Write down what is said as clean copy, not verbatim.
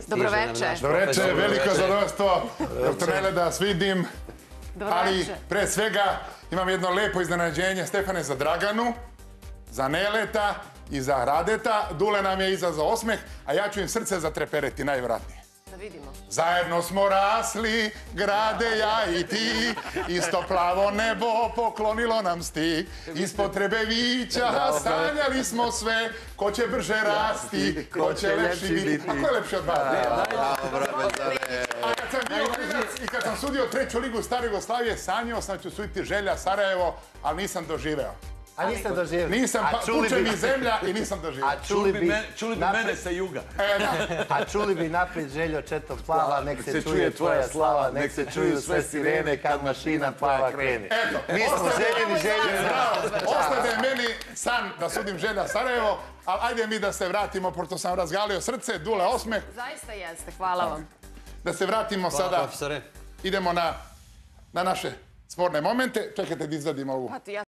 Dobroveče. Dobroveče, veliko zadovoljstvo. Doktor Nele, da vas vidim. Ali pre svega imam jedno lepo iznenađenje, Stefane, za Draganu, za Neleta i za Radeta. Dule nam je izazvao osmeh, a ja ću im srce zatrepereti, najvjerojatnije. Da vidimo. Zajedno smo rasli, grade ja i ti, isto plavo nebo poklonilo nam stik. Iz potrebe vića sanjali smo sve, ko će brže rasti, ko će lepši biti. A ko je lepši od vas? A kad sam bio klinac i kad sam sudio treću ligu Stare Jugoslavije, sanjao sam da ću suditi Želja Sarajevo, ali nisam doživeo. A niste doživjeli? Nisam, puče mi zemlja i nisam doživeo. Čuli bi mene sa juga. A čuli bi naprijed Željo Četo plava, nek se čuje tvoja slava, nek se čuju sve sirene kad mašina plava krene. Eto, Mi smo željeni Želje. Ostade meni san da sudim Želja Sarajevo, ali ajde mi da se vratimo, pošto sam razgalio srce, Dule osmeh. Zaista jeste, hvala vam. Da se vratimo sada, idemo na naše sporne momente. Čekajte da izvadim ovu.